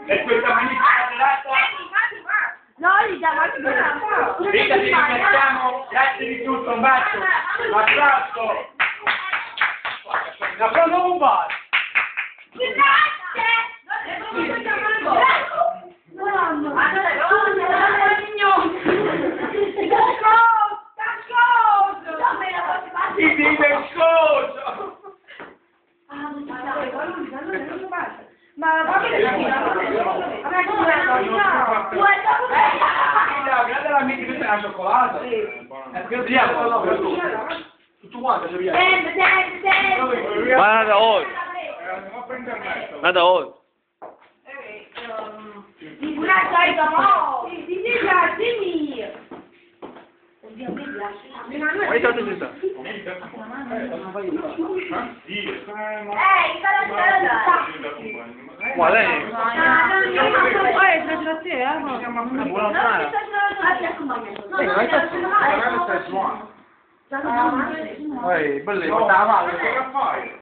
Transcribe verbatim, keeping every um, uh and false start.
E questa magnifica serata... No, gli diamo anche bene. Rita, ti ringraziamo, grazie di tutto, un bacio, un abbraccio. Un applauso un bacio. Ti vive scoso! Ma va bene, Guarda la mia che la cioccolata. Eh, perché dobbiamo? Tutto quanto, se Guarda ora. Guarda ora. Quali sono tutti sta? Qual è? Buona Ehi, bellissimo.